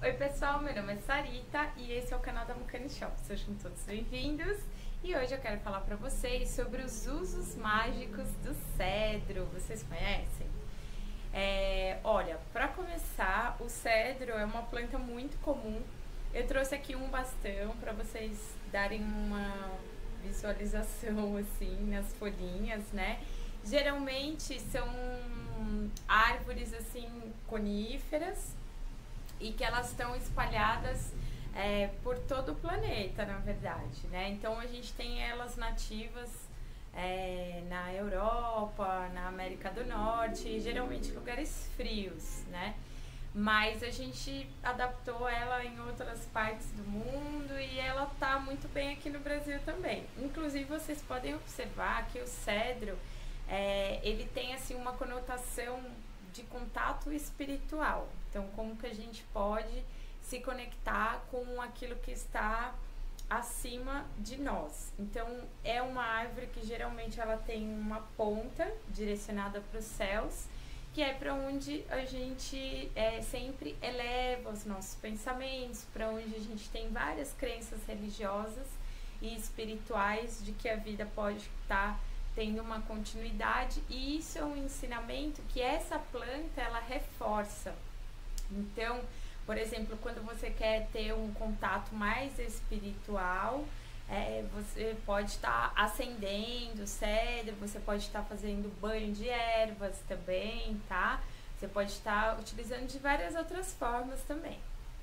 Oi pessoal, meu nome é Sarita e esse é o canal da Mucane Shop. Sejam todos bem-vindos e hoje eu quero falar para vocês sobre os usos mágicos do cedro. Vocês conhecem? Olha, para começar, o cedro é uma planta muito comum. Eu trouxe aqui um bastão para vocês darem uma visualização assim nas folhinhas, né? Geralmente são árvores assim coníferas e que elas estão espalhadas por todo o planeta, na verdade, né? Então a gente tem elas nativas na Europa, na América do Norte, geralmente lugares frios, né? Mas a gente adaptou ela em outras partes do mundo e ela tá muito bem aqui no Brasil também. Inclusive vocês podem observar que o cedro ele tem assim uma conotação de contato espiritual. Então, como que a gente pode se conectar com aquilo que está acima de nós? Então, é uma árvore que geralmente ela tem uma ponta direcionada para os céus, que é para onde a gente sempre eleva os nossos pensamentos, para onde a gente tem várias crenças religiosas e espirituais de que a vida pode estar tendo uma continuidade, e isso é um ensinamento que essa planta ela reforça. Então, por exemplo, quando você quer ter um contato mais espiritual, você pode estar acendendo o cedro, você pode estar fazendo banho de ervas também, tá? Você pode estar utilizando de várias outras formas também.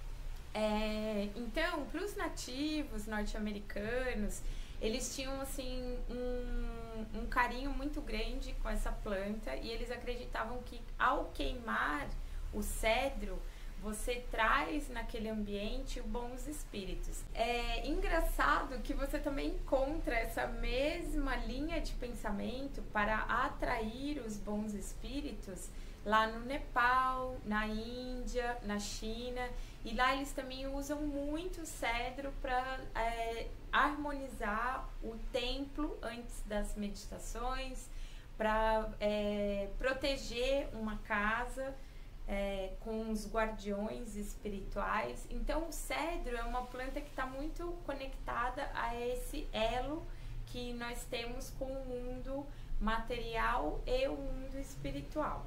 Então, para os nativos norte-americanos, eles tinham assim um carinho muito grande com essa planta e eles acreditavam que ao queimar o cedro você traz naquele ambiente bons espíritos. É engraçado que você também encontra essa mesma linha de pensamento para atrair os bons espíritos lá no Nepal, na Índia, na China, e lá eles também usam muito cedro para harmonizar o templo antes das meditações, para proteger uma casa com os guardiões espirituais. Então o cedro é uma planta que está muito conectada a esse elo que nós temos com o mundo material e o mundo espiritual.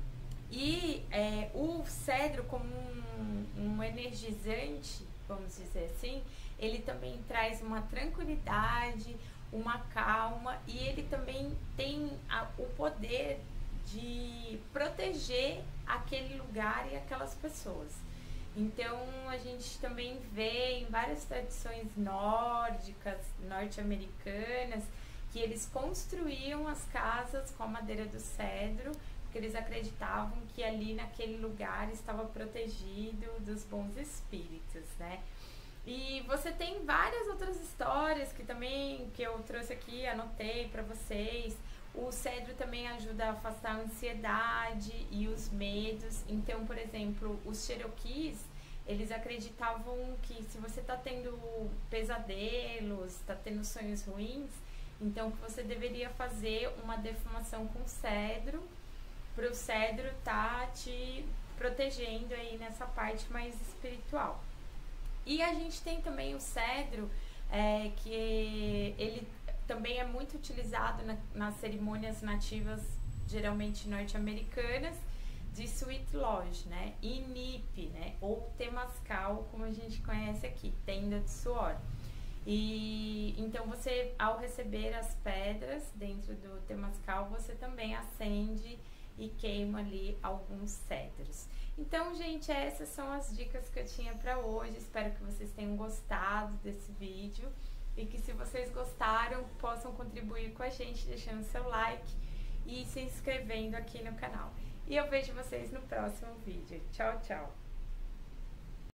E o cedro, como um energizante, vamos dizer assim, ele também traz uma tranquilidade, uma calma, e ele também tem o poder de proteger aquele lugar e aquelas pessoas. Então a gente também vê em várias tradições nórdicas, norte-americanas, que eles construíam as casas com a madeira do cedro, porque eles acreditavam que ali naquele lugar estava protegido dos bons espíritos, né? E você tem várias outras histórias que eu trouxe aqui, anotei para vocês. O cedro também ajuda a afastar a ansiedade e os medos. Então, por exemplo, os Cherokees, eles acreditavam que se você está tendo pesadelos, está tendo sonhos ruins, então que você deveria fazer uma defumação com cedro, para o cedro tá te protegendo aí nessa parte mais espiritual. E a gente tem também o cedro, que ele também é muito utilizado nas cerimônias nativas, geralmente norte-americanas, de Sweet Lodge, né? E Nipe, né? Ou Temascal, como a gente conhece aqui, tenda de suor. E então você, ao receber as pedras dentro do Temascal, você também acende e queima ali alguns cedros. Então, gente, essas são as dicas que eu tinha para hoje. Espero que vocês tenham gostado desse vídeo e que, se vocês gostaram, possam contribuir com a gente deixando seu like e se inscrevendo aqui no canal. E eu vejo vocês no próximo vídeo. Tchau, tchau!